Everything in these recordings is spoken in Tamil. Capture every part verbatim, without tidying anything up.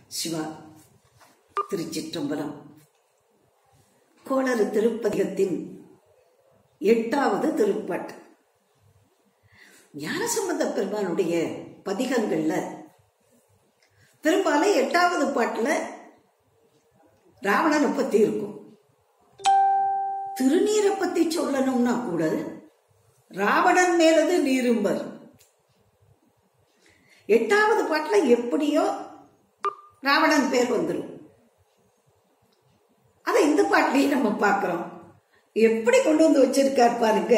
சிவா. திருச்சிற்றம்பலம். கோளறு திருப்பதிகத்தின் எட்டாவது திருப்பாட்டு. ஞானசம்பந்த பெருமானுடைய பதிகங்கள்ல பெரும்பாலும் எட்டாவது பாட்டுல ராவணனை பத்தி இருக்கும். திருநீரை பத்தி சொல்லணும்னா கூட ராவணன் மேலது நீரும்பர். எட்டாவது பாட்டுல எப்படியோ ராவணன் பேர் வந்துடும். அதை இந்த பாட்டிலையும் நம்ம பார்க்கிறோம். எப்படி கொண்டு வந்து வச்சிருக்கார் பாருங்க.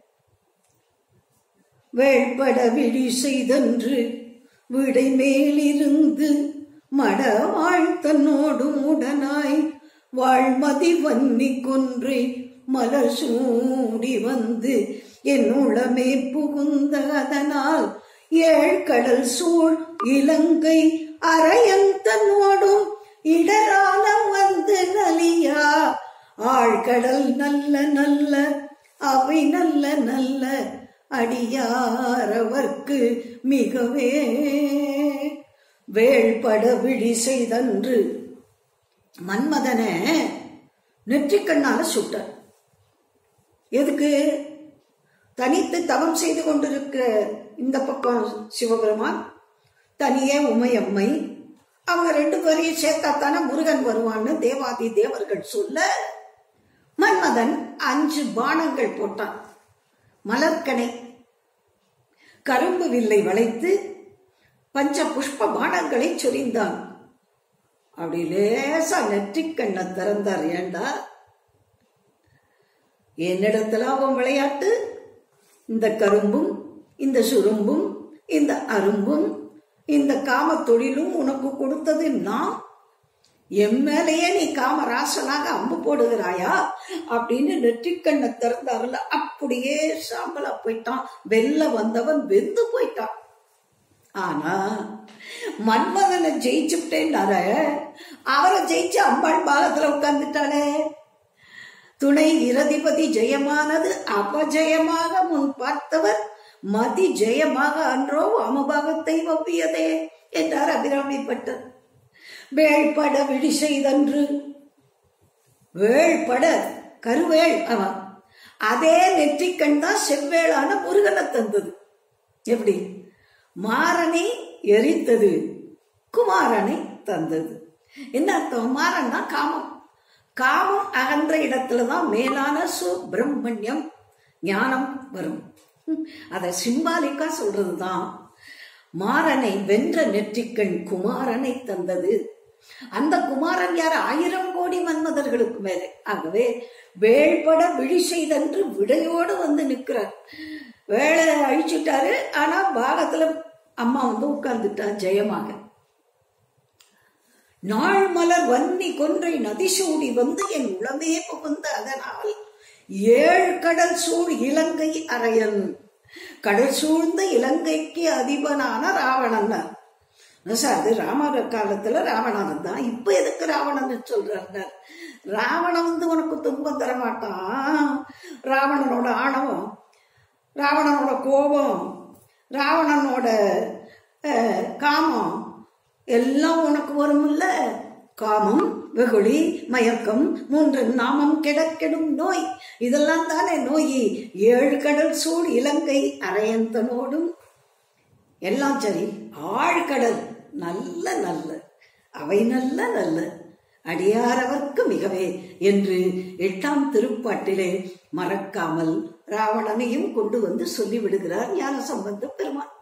வேள்பட விழி செய்தன்று விடை மேலிருந்து மட வாழ்த்தனோடும் உடனாய் வாழ்மதி வன்னி கொன்றை மலர் சூடி வந்து என் உளமே புகுந்த அதனால் ஏழ் கடல் சூழ் இலங்கை அரையன் தன்னோடும் இடராலம் வந்து நலியா ஆழ்கடல் நல்ல நல்ல அவை நல்ல நல்ல அடியாரவர்க்கு மிகவே வேள்பட விழி செய்தன்று மன்மதன நெற்றிக்கண்ணால சுட்டார். எதுக்கு? தனித்து தவம் செய்து கொண்டிருக்கிற இந்த பக்கம் சிவபெருமான், தனியே உமையம்மை, அவங்க ரெண்டு பேரையும் சேர்த்தாத்தான முருகன் வருவான்னு தேவாதி தேவர்கள் சொல்ல மன்மதன் அஞ்சு பானங்கள் போட்டான். மலர்கனை கரும்பு வில்லை வளைத்து பஞ்ச புஷ்ப பானங்களை சொரிந்தான். அப்படி லேசா நெற்றிக்கண்ணை திறந்தார். ஏண்டா என்னிடத்துல அவன் விளையாட்டு, இந்த கரும்பும் இந்த சுரும்பும் இந்த அரும்பும் இந்த காம தொழிலும் உனக்கு கொடுத்தது நான், என் மேலேயே நீ காமராசனாக அம்பு போடுகிறாயா அப்படின்னு நெற்றிக்கண்ணை திறந்தாருல. அப்படியே சாம்பலா போயிட்டான். வெல்ல வந்தவன் வெந்து போயிட்டான். ஆனா மன்மதனை ஜெயிச்சுட்டேன்னார அவரை ஜெயிச்சு அம்பாள் பாகத்துல உட்கார்ந்துட்டானே. துணை இரதிபதி ஜெயமானது அபஜயமாக முன் பார்த்தவர் மதி ஜெயமாக அன்றோ அமபாகத்தை வவ்வியதே என்றார் அபிராமிப்பட்டர். வேள்பட விழி செய்தன்று, வேள்பட கருவேள் அவன், அதே நெற்றிக்கண் தான் செவ்வேளான முருகனை தந்தது. எப்படி? மாறனை எரித்தது குமாரனை தந்தது. என்ன அர்த்தம்? மாறன்னா காமம். காமம் அகன்ற இடத்துலதான் மேலான சுப்பிரமணியம் ஞானம் வரும். அத சிம்பாலிக்கா சொல்றதுதான். மாறனை வென்ற நெற்றிக்கண் குமாரனை தந்தது. அந்த குமாரன் யார்? ஆயிரம் கோடி மன்மதர்களுக்கு மேலே. ஆகவே வேள்பட விழி செய்தன்று விடையோடு வந்து நிற்கிறார். வேலை அழிச்சுட்டாரு, ஆனா பாகத்துல அம்மா வந்து உட்கார்ந்துட்டா ஜெயமாக. நாள் மலர் வன்னி கொன்றை நதிசூடி வந்து என் உளமே புகுந்த அதனால் ஏழு கடல் சூழ் இலங்கை அரையன், கடல் சூழ்ந்த இலங்கைக்கு அதிபனான ராவணன். அது ராமர காலத்துல ராவணன் தான். இப்ப எதுக்கு ராவணன் சொல்றாங்க? ராவணன் வந்து உனக்கு துன்பம் தர மாட்டான். ராவணனோட ஆணவம், ராவணனோட கோபம், ராவணனோட காமம் எல்லாம் உனக்கு வரும் இல்ல. காமம், வெகுளி, மயக்கம், மூன்று நாமம் கிடக்கெடும் நோய், இதெல்லாம் தானே நோய். ஏழு கடல் சூழ் இலங்கை அரையந்தனோடும் எல்லாம் சரி. ஆழ்கடல் நல்ல நல்ல அவை நல்ல நல்ல அடியாரவர்க்கு மிகவே என்று எட்டாம் திருப்பாட்டிலே மறக்காமல் ராவணனையும் கொண்டு வந்து சொல்லிவிடுகிறார் ஞானசம்பந்த பெருமான்.